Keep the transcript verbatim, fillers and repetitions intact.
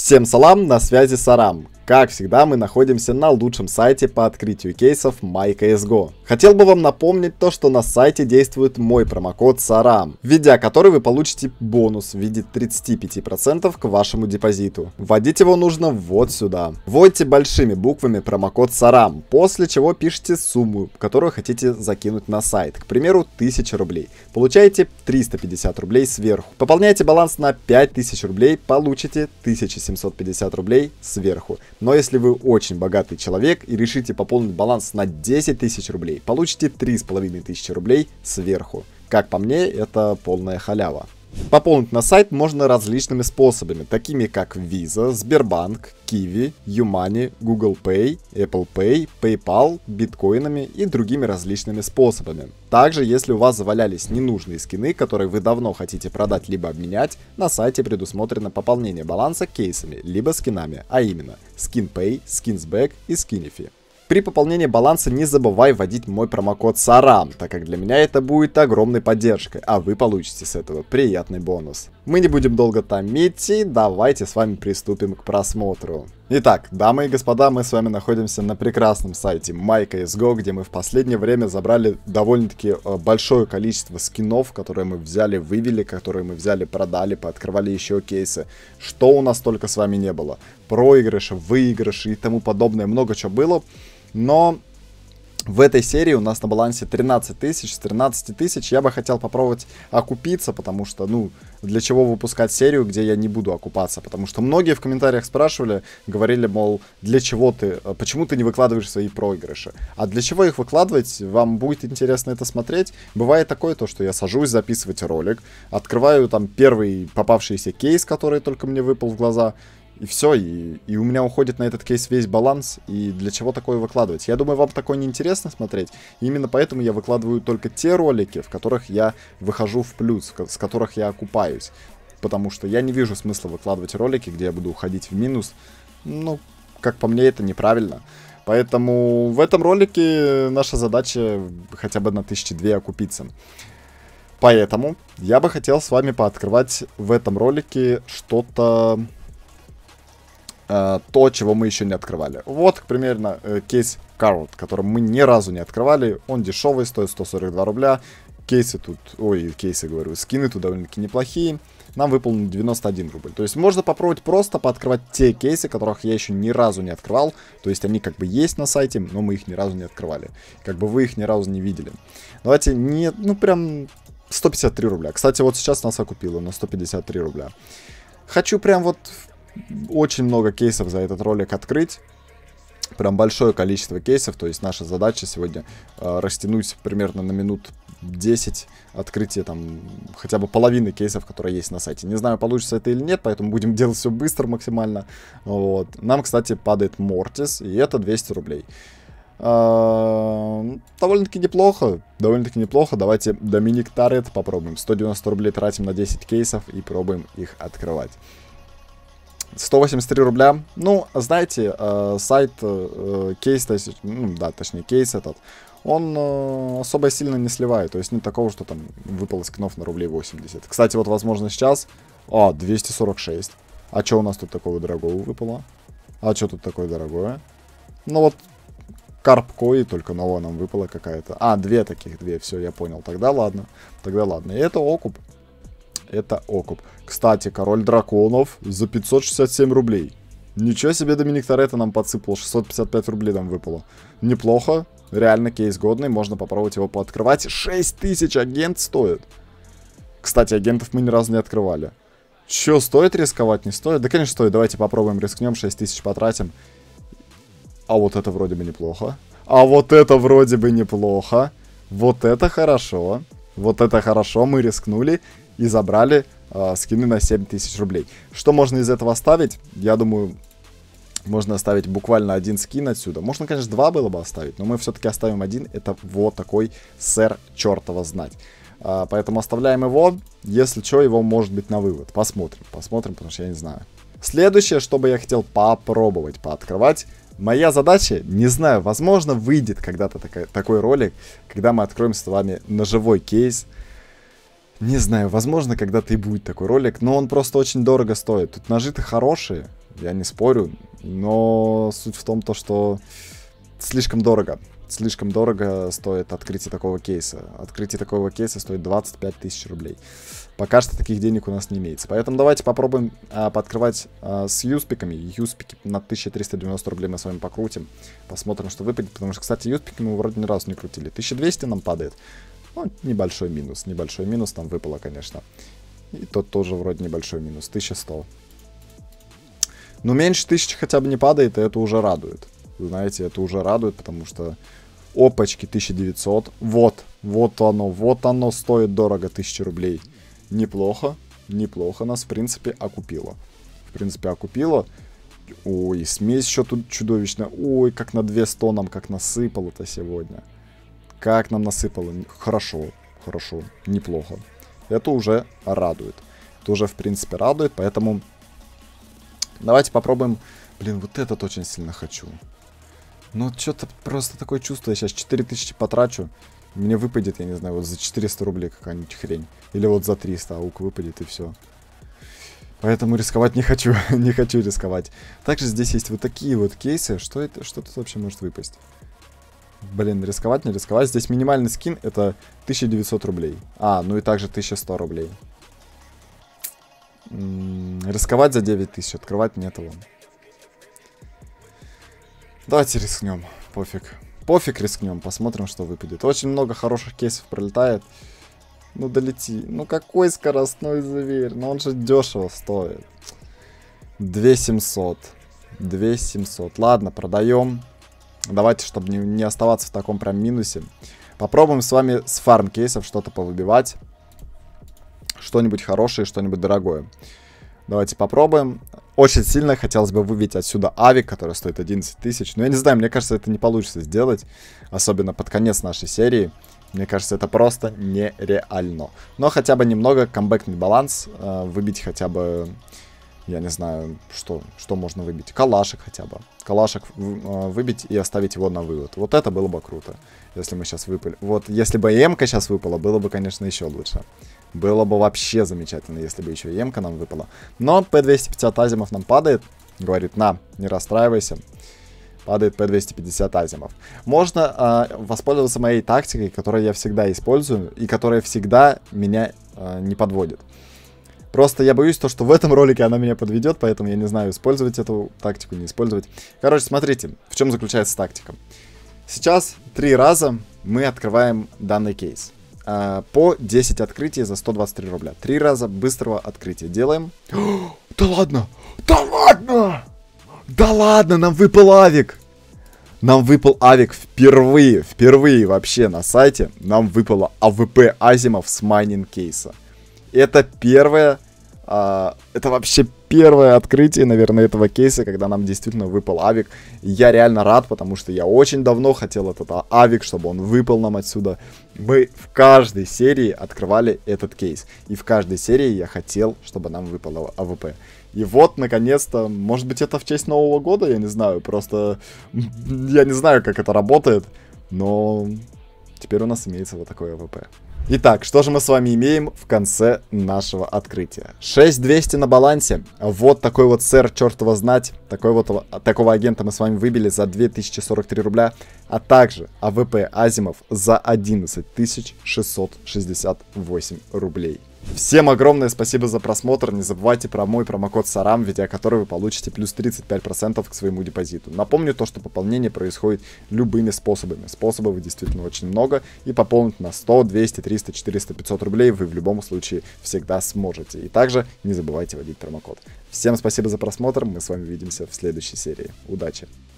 Всем салам, на связи Сарам. Как всегда, мы находимся на лучшем сайте по открытию кейсов MyCSGO. Хотел бы вам напомнить то, что на сайте действует мой промокод Сарам, введя который вы получите бонус в виде тридцати пяти процентов к вашему депозиту. Вводить его нужно вот сюда. Вводите большими буквами промокод Сарам, после чего пишите сумму, которую хотите закинуть на сайт. К примеру, тысяча рублей. Получаете триста пятьдесят рублей сверху. Пополняете баланс на пять тысяч рублей, получите тысячу семьсот пятьдесят рублей сверху. Но если вы очень богатый человек и решите пополнить баланс на десять тысяч рублей, получите три с половиной тысячи рублей сверху. Как по мне, это полная халява. Пополнить на сайт можно различными способами, такими как Visa, Сбербанк, Kiwi, YouMoney, Google Pay, Apple Pay, PayPal, биткоинами и другими различными способами. Также, если у вас завалялись ненужные скины, которые вы давно хотите продать либо обменять, на сайте предусмотрено пополнение баланса кейсами, либо скинами, а именно SkinPay, SkinsBack и Skinify. При пополнении баланса не забывай вводить мой промокод Сарам, так как для меня это будет огромной поддержкой, а вы получите с этого приятный бонус. Мы не будем долго томить и давайте с вами приступим к просмотру. Итак, дамы и господа, мы с вами находимся на прекрасном сайте MyCSGO, где мы в последнее время забрали довольно-таки большое количество скинов, которые мы взяли, вывели, которые мы взяли, продали, пооткрывали еще кейсы. Что у нас только с вами не было. Проигрыши, выигрыши и тому подобное, много чего было. Но в этой серии у нас на балансе тринадцать тысяч. С тринадцати тысяч я бы хотел попробовать окупиться, потому что, ну, для чего выпускать серию, где я не буду окупаться? Потому что многие в комментариях спрашивали, говорили, мол, для чего ты, почему ты не выкладываешь свои проигрыши? А для чего их выкладывать? Вам будет интересно это смотреть? Бывает такое, то, что я сажусь записывать ролик, открываю там первый попавшийся кейс, который только мне выпал в глаза, и все, и, и у меня уходит на этот кейс весь баланс, и для чего такое выкладывать? Я думаю, вам такое неинтересно смотреть, и именно поэтому я выкладываю только те ролики, в которых я выхожу в плюс, с которых я окупаюсь. Потому что я не вижу смысла выкладывать ролики, где я буду уходить в минус. Ну, как по мне, это неправильно. Поэтому в этом ролике наша задача хотя бы на тысячи две окупиться. Поэтому я бы хотел с вами пооткрывать в этом ролике что-то... то, чего мы еще не открывали. Вот, к примеру, кейс Carrot, который мы ни разу не открывали. Он дешевый, стоит сто сорок два рубля. Кейсы тут, ой, кейсы, говорю, скины тут довольно-таки неплохие. Нам выполнен девяносто один рубль. То есть можно попробовать просто пооткрывать те кейсы, которых я еще ни разу не открывал. То есть они как бы есть на сайте, но мы их ни разу не открывали. Как бы вы их ни разу не видели. Давайте не, ну прям сто пятьдесят три рубля. Кстати, вот сейчас нас окупило на сто пятьдесят три рубля. Хочу прям вот... очень много кейсов за этот ролик открыть. Прям большое количество кейсов. То есть наша задача сегодня э, растянуть примерно на минут десять открытие там хотя бы половины кейсов, которые есть на сайте. Не знаю, получится это или нет, поэтому будем делать все быстро максимально. Вот. Нам, кстати, падает Мортис, и это двести рублей. Э, довольно-таки неплохо. Довольно-таки неплохо. Давайте Доминик Тарет попробуем. сто девяносто рублей тратим на десять кейсов и пробуем их открывать. сто восемьдесят три рубля. Ну, знаете, э, сайт э, кейс, ну, да, точнее, кейс этот, он э, особо сильно не сливает. То есть нет такого, что там выпало скинов на рублей восемьдесят. Кстати, вот, возможно, сейчас... А, двести сорок шесть. А что у нас тут такого дорогого выпало? А что тут такое дорогое? Ну, вот, Карпкой, только новая нам выпала какая-то. А, две таких, две, все, я понял. Тогда ладно, тогда ладно. И это окуп. Это окуп. Кстати, король драконов за пятьсот шестьдесят семь рублей. Ничего себе, Доминик Торетто нам подсыпал. шестьсот пятьдесят пять рублей нам выпало. Неплохо. Реально кейс годный. Можно попробовать его пооткрывать. шесть тысяч агент стоит. Кстати, агентов мы ни разу не открывали. Че, стоит рисковать, не стоит? Да, конечно, стоит. Давайте попробуем, рискнем. шесть тысяч потратим. А вот это вроде бы неплохо. А вот это вроде бы неплохо. Вот это хорошо. Вот это хорошо. Мы рискнули. И забрали э, скины на семь тысяч рублей. Что можно из этого оставить? Я думаю, можно оставить буквально один скин отсюда. Можно, конечно, два было бы оставить, но мы все-таки оставим один. Это вот такой сэр чертова знать. Э, поэтому оставляем его. Если что, его может быть на вывод. Посмотрим, посмотрим, потому что я не знаю. Следующее, что бы я хотел попробовать пооткрывать. Моя задача, не знаю, возможно, выйдет когда-то такой, такой ролик, когда мы откроем с вами ножевой кейс. Не знаю, возможно, когда-то и будет такой ролик, но он просто очень дорого стоит. Тут ножи-то хорошие, я не спорю, но суть в том, то, что слишком дорого. Слишком дорого стоит открытие такого кейса. Открытие такого кейса стоит двадцать пять тысяч рублей. Пока что таких денег у нас не имеется. Поэтому давайте попробуем а, пооткрывать а, с юспиками. Юспики на тысячу триста девяносто рублей мы с вами покрутим. Посмотрим, что выпадет. Потому что, кстати, юспики мы вроде ни разу не крутили. тысяча двести нам падает. Ну, небольшой минус. Небольшой минус там выпало, конечно. И тот тоже вроде небольшой минус. тысяча сто. Но меньше тысячи хотя бы не падает, и это уже радует. Знаете, это уже радует, потому что... Опачки, тысяча девятьсот. Вот, вот оно, вот оно стоит дорого, тысяча рублей. Неплохо, неплохо нас, в принципе, окупило. В принципе, окупило. Ой, смесь еще тут чудовищная. Ой, как на двести нам, как насыпало-то сегодня. Как нам насыпало. Хорошо, хорошо, неплохо. Это уже радует. Это уже, в принципе, радует, поэтому... Давайте попробуем... Блин, вот этот очень сильно хочу. Ну, что-то просто такое чувство. Я сейчас четыре тысячи потрачу. Мне выпадет, я не знаю, вот за четыреста рублей какая-нибудь хрень. Или вот за триста аук выпадет и все. Поэтому рисковать не хочу. Не хочу рисковать. Также здесь есть вот такие вот кейсы. Что это? Что тут вообще может выпасть? Блин, рисковать, не рисковать. Здесь минимальный скин это тысяча девятьсот рублей. А, ну и также тысяча сто рублей. М-м, рисковать за девять тысяч, открывать нет его. Давайте рискнем. Пофиг. Пофиг рискнем. Посмотрим, что выпадет. Очень много хороших кейсов пролетает. Ну, долети. Ну, какой скоростной зверь? Ну, он же дешево стоит. две семьсот. две семьсот. Ладно, продаем. Давайте, чтобы не, не оставаться в таком прям минусе. Попробуем с вами с фарм кейсов что-то повыбивать. Что-нибудь хорошее, что-нибудь дорогое. Давайте попробуем. Очень сильно хотелось бы выбить отсюда авик, который стоит одиннадцать тысяч. Но я не знаю, мне кажется, это не получится сделать. Особенно под конец нашей серии. Мне кажется, это просто нереально. Но хотя бы немного камбэкнуть баланс. Э, выбить хотя бы... Я не знаю, что, что можно выбить. Калашек хотя бы. Калашек выбить и оставить его на вывод. Вот это было бы круто. Если мы сейчас выпали. Вот если бы эмка сейчас выпала, было бы, конечно, еще лучше. Было бы вообще замечательно, если бы еще эмка нам выпала. Но пэ двести пятьдесят азимов нам падает. Говорит, на, не расстраивайся. Падает пэ двести пятьдесят азимов. Можно э, воспользоваться моей тактикой, которую я всегда использую. И которая всегда меня э, не подводит. Просто я боюсь, то, что в этом ролике она меня подведет, поэтому я не знаю, использовать эту тактику, не использовать. Короче, смотрите, в чем заключается тактика. Сейчас три раза мы открываем данный кейс. Э, по десять открытий за сто двадцать три рубля. Три раза быстрого открытия делаем. О, да ладно! Да ладно! Да ладно, нам выпал авик! Нам выпал авик впервые, впервые вообще на сайте. Нам выпало АВП Азимов с майнинг кейса. Это первое, а, это вообще первое открытие, наверное, этого кейса, когда нам действительно выпал авик. И я реально рад, потому что я очень давно хотел этот авик, чтобы он выпал нам отсюда. Мы в каждой серии открывали этот кейс. И в каждой серии я хотел, чтобы нам выпало АВП. И вот, наконец-то, может быть, это в честь Нового года, я не знаю. Просто я не знаю, как это работает, но теперь у нас имеется вот такое АВП. Итак, что же мы с вами имеем в конце нашего открытия? шесть двести на балансе. Вот такой вот сэр, черт его знать. Такой вот, такого агента мы с вами выбили за две тысячи сорок три рубля. А также АВП Азимов за одиннадцать тысяч шестьсот шестьдесят восемь рублей. Всем огромное спасибо за просмотр. Не забывайте про мой промокод Сарам, введя который вы получите плюс тридцать пять процентов к своему депозиту. Напомню то, что пополнение происходит любыми способами. Способов действительно очень много. И пополнить на сто, двести, триста, четыреста, пятьсот рублей вы в любом случае всегда сможете. И также не забывайте вводить промокод. Всем спасибо за просмотр. Мы с вами увидимся в следующей серии. Удачи!